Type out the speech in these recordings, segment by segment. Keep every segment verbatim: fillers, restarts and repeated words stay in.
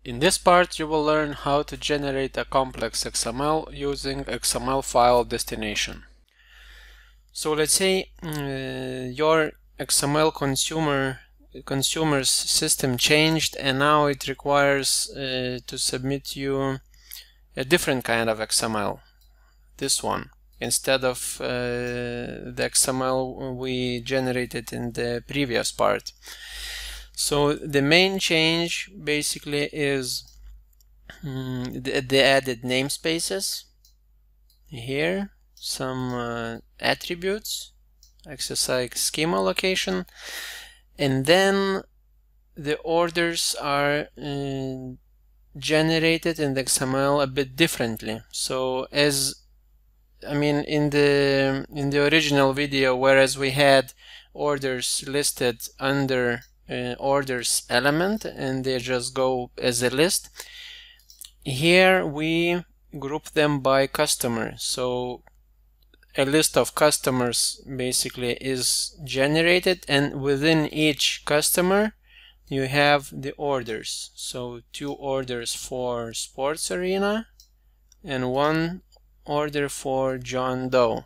In this part, you will learn how to generate a complex X M L using X M L File Destination. So let's say uh, your X M L consumer consumer's system changed, and now it requires uh, to submit you a different kind of X M L, this one, instead of uh, the X M L we generated in the previous part. So the main change basically is um, the, the added namespaces here, some uh, attributes, X S I S schema location, and then the orders are uh, generated in the X M L a bit differently. So as I mean in the in the original video, whereas we had orders listed under uh, orders element and they just go as a list, here we group them by customer. So a list of customers basically is generated, and within each customer you have the orders. So two orders for Sports Arena and one order for John Doe.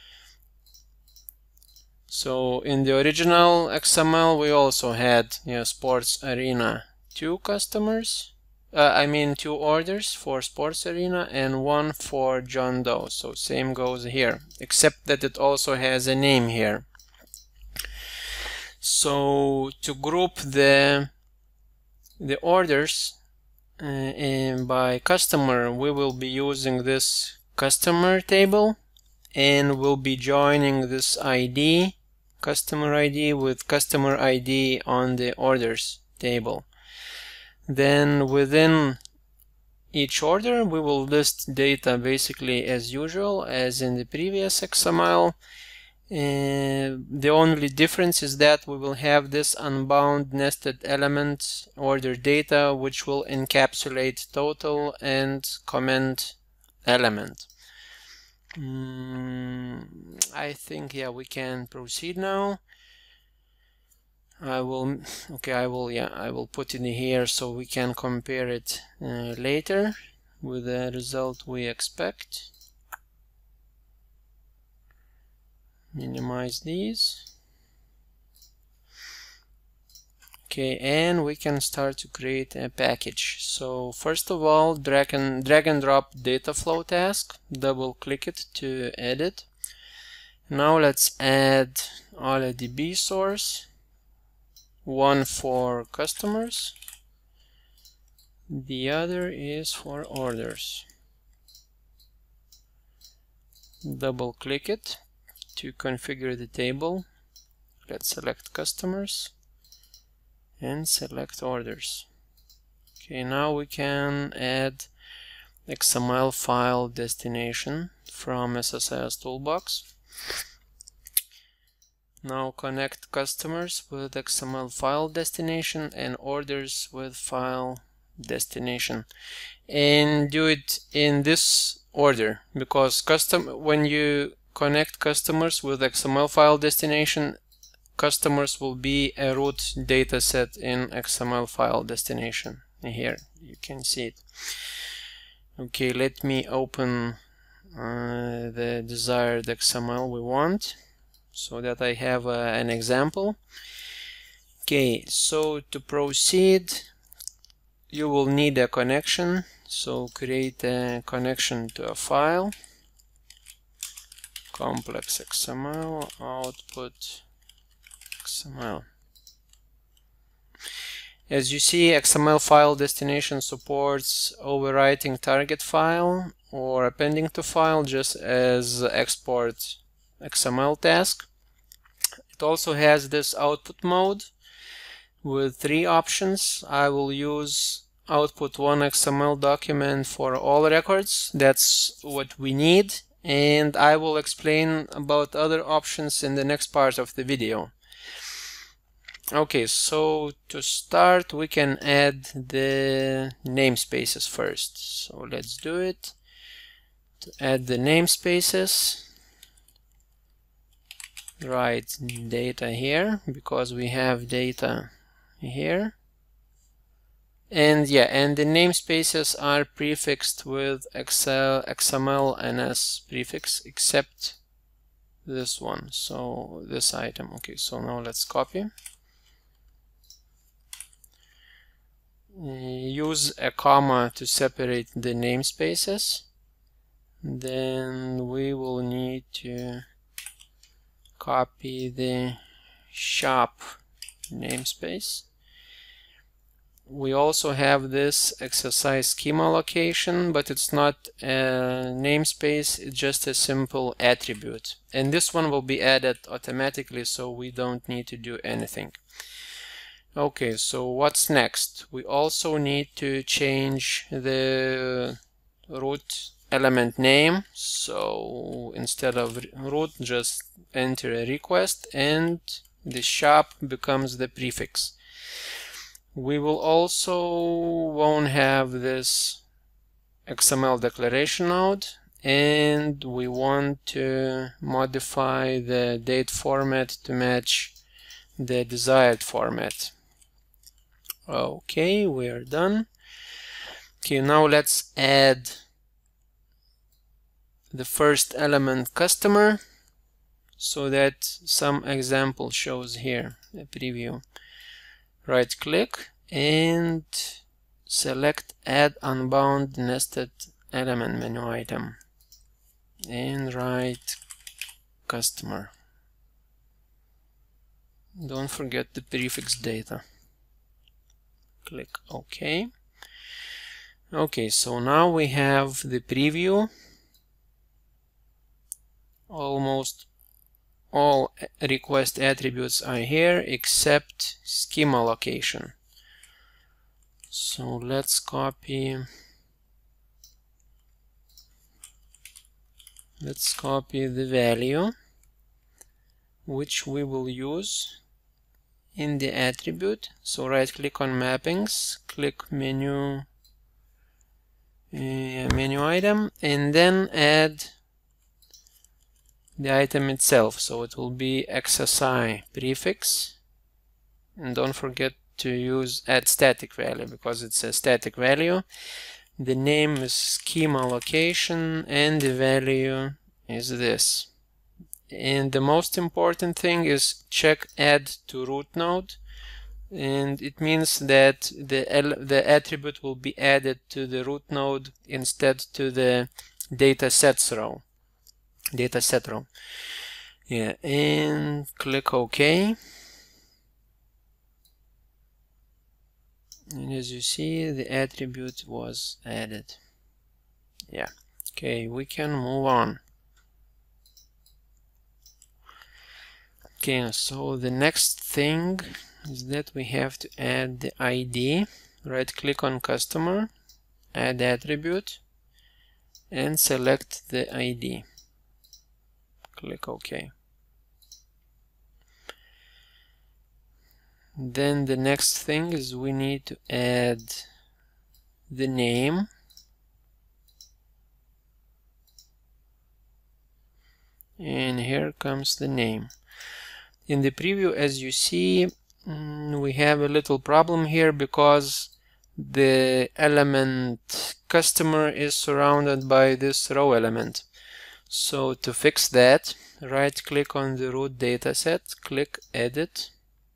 So in the original X M L we also had, you know, Sports Arena two customers, uh, I mean two orders for Sports Arena and one for John Doe. So same goes here, except that it also has a name here. So to group the the orders uh, and by customer, we will be using this customer table, and we'll be joining this I D, customer I D, with customer I D on the orders table. Then within each order we will list data basically as usual as in the previous X M L. Uh, the only difference is that we will have this unbound nested element order data, which will encapsulate total and comment element. Mm, I think, yeah, we can proceed now. I will, okay, I will, yeah, I will put it in here so we can compare it uh, later with the result we expect. Minimize these. Okay, and we can start to create a package. So first of all, drag and drag and drop DataFlow Task. Double click it to edit. Now let's add all a D B source. One for customers. The other is for orders. Double click it to configure the table. Let's select customers and select orders. Okay, now we can add X M L File Destination from S S I S toolbox. Now connect customers with X M L File Destination and orders with File Destination, and do it in this order, because custom when you connect customers with X M L File Destination, customers will be a root dataset in X M L File Destination. Here you can see it. Okay, let me open uh, the desired X M L we want, so that I have uh, an example. Okay, so to proceed, you will need a connection. So create a connection to a file, complex X M L, output X M L. As you see, X M L File Destination supports overwriting target file or appending to file just as Export X M L Task. It also has this output mode with three options. I will use output one X M L document for all records. That's what we need, and I will explain about other options in the next part of the video. Okay, so to start we can add the namespaces first. So let's do it. To add the namespaces, write data here because we have data here. And yeah, and the namespaces are prefixed with X M L N S prefix, except this one, so this item. Okay, so now let's copy. Use a comma to separate the namespaces. Then we will need to copy the shop namespace. We also have this exercise schema location, but it's not a namespace, it's just a simple attribute. And this one will be added automatically, so we don't need to do anything. Okay, so what's next? We also need to change the root element name. So instead of root, just enter a request and the shop becomes the prefix. We will also won't have this X M L declaration node, and we want to modify the date format to match the desired format. Okay, we are done. Okay, now let's add the first element customer so that some example shows here, a preview. Right click and select add unbound nested element menu item and write customer. Don't forget the prefix data. Click OK. Okay, so now we have the preview. Almost all request attributes are here except schema location. So let's copy let's copy the value which we will use in the attribute. So right click on mappings, click menu uh, menu item, and then add the item itself. So it will be X S I prefix, and don't forget to use add static value because it's a static value. The name is schema location and the value is this. And the most important thing is check add to root node, and it means that the the attribute will be added to the root node instead to the datasets row. Dataset row. Yeah, and click OK. And as you see, the attribute was added. Yeah. Okay, we can move on. Okay, so the next thing is that we have to add the I D. Right click on customer, add attribute, and select the I D. Click OK. Then the next thing is we need to add the name. And here comes the name. In the preview, as you see, we have a little problem here because the element customer is surrounded by this row element. So to fix that, right click on the root dataset, click edit,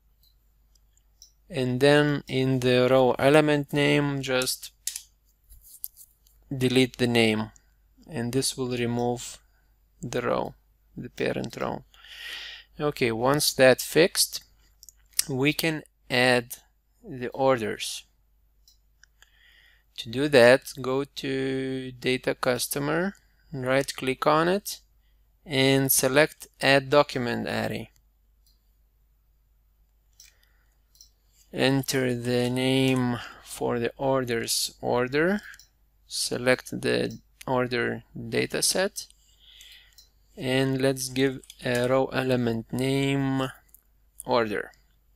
and then in the row element name just delete the name, and this will remove the row, the parent row. Okay, once that's fixed, we can add the orders. To do that, go to data customer, right click on it, and select add document array. Enter the name for the orders order, select the order dataset, and let's give a row element name order.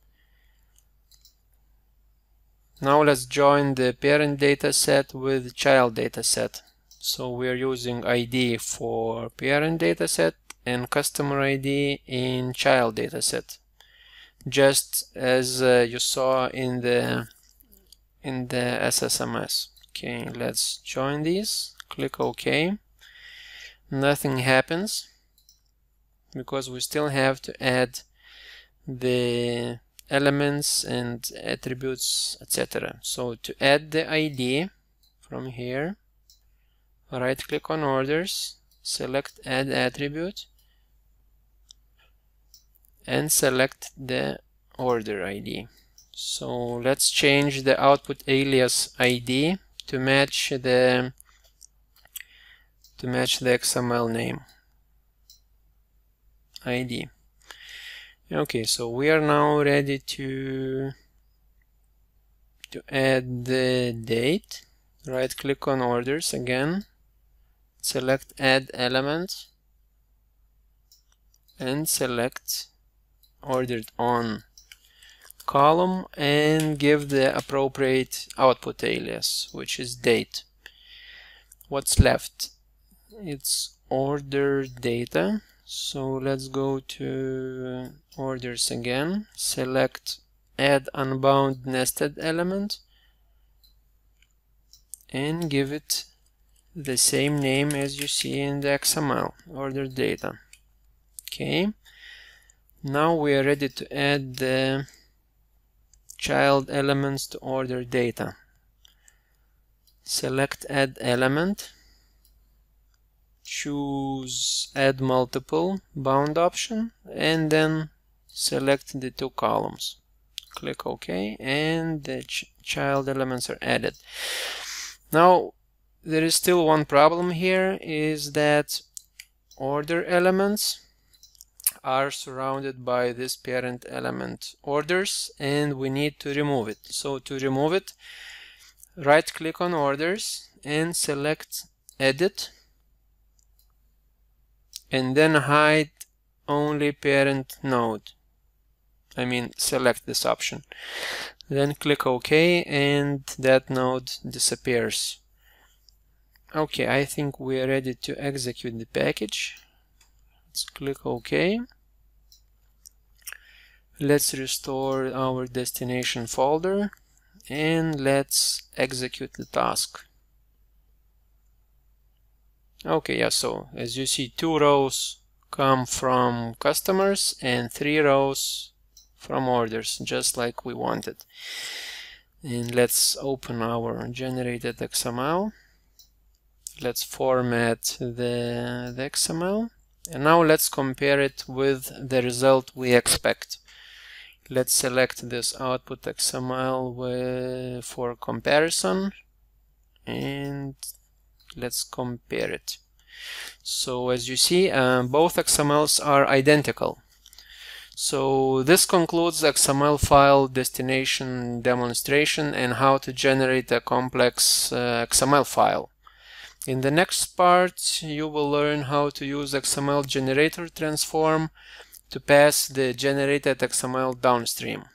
Now let's join the parent dataset with child dataset. So we are using I D for parent dataset and customer I D in child dataset. Just as uh, you saw in the in the S S M S. Okay, let's join these, click OK. Nothing happens because we still have to add the elements and attributes, et cetera. So to add the I D from here, right click on orders, select add attribute, and select the order I D. So let's change the output alias I D to match the to match the X M L name I D. Okay, so we are now ready to to add the date. Right click on orders again, select add element, and select ordered on column, and give the appropriate output alias, which is date. What's left? It's order data. So let's go to orders again, select add unbound nested element, and give it the same name as you see in the X M L, order data. Okay, now we are ready to add the child elements to order data. Select add element, choose add multiple bound option, and then select the two columns. Click OK, and the ch child elements are added. Now there is still one problem here, is that order elements are surrounded by this parent element orders, and we need to remove it. So to remove it, right click on orders and select edit, and then hide only parent node. I mean, select this option. Then click OK, and that node disappears. Okay, I think we are ready to execute the package. Let's click OK. Let's restore our destination folder, and let's execute the task. Okay, yeah, so as you see, two rows come from customers and three rows from orders, just like we wanted. And let's open our generated X M L. Let's format the, the X M L, and now let's compare it with the result we expect. Let's select this output X M L with, for comparison, and let's compare it. So as you see, uh, both X M Ls are identical. So this concludes the X M L file destination demonstration and how to generate a complex uh, X M L file. In the next part, you will learn how to use X M L generator transform to pass the generated X M L downstream.